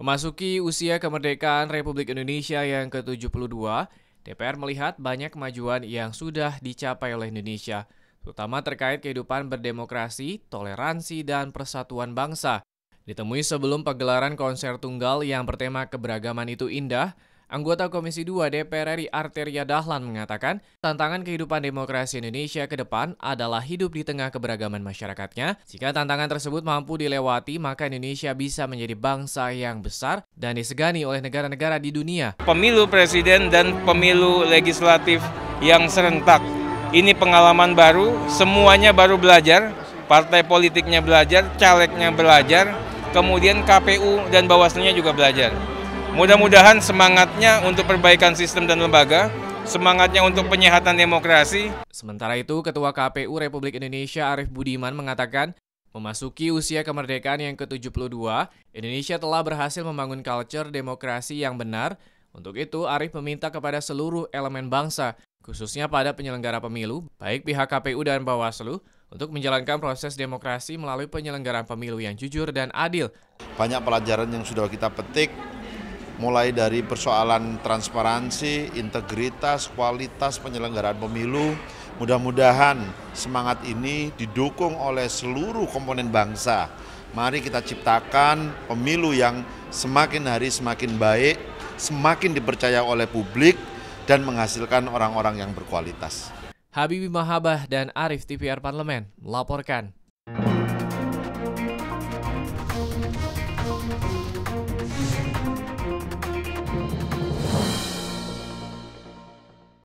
Memasuki usia kemerdekaan Republik Indonesia yang ke-72, DPR melihat banyak kemajuan yang sudah dicapai oleh Indonesia, terutama terkait kehidupan berdemokrasi, toleransi, dan persatuan bangsa. Ditemui sebelum pagelaran konser tunggal yang bertema keberagaman itu indah, anggota Komisi 2 DPR RI Arteria Dahlan mengatakan, tantangan kehidupan demokrasi Indonesia ke depan adalah hidup di tengah keberagaman masyarakatnya. Jika tantangan tersebut mampu dilewati, maka Indonesia bisa menjadi bangsa yang besar dan disegani oleh negara-negara di dunia. Pemilu presiden dan pemilu legislatif yang serentak. Ini pengalaman baru, semuanya baru belajar, partai politiknya belajar, calegnya belajar, kemudian KPU dan Bawaslu-nya juga belajar. Mudah-mudahan semangatnya untuk perbaikan sistem dan lembaga, semangatnya untuk penyehatan demokrasi. Sementara itu, Ketua KPU Republik Indonesia Arief Budiman mengatakan, memasuki usia kemerdekaan yang ke-72, Indonesia telah berhasil membangun culture demokrasi yang benar. Untuk itu, Arief meminta kepada seluruh elemen bangsa, khususnya pada penyelenggara pemilu, baik pihak KPU dan Bawaslu, untuk menjalankan proses demokrasi melalui penyelenggaraan pemilu yang jujur dan adil. Banyak pelajaran yang sudah kita petik, mulai dari persoalan transparansi, integritas, kualitas penyelenggaraan pemilu. Mudah-mudahan semangat ini didukung oleh seluruh komponen bangsa. Mari kita ciptakan pemilu yang semakin hari semakin baik, semakin dipercaya oleh publik, dan menghasilkan orang-orang yang berkualitas. Habibie Mahabah dan Arief TVR Parlemen melaporkan.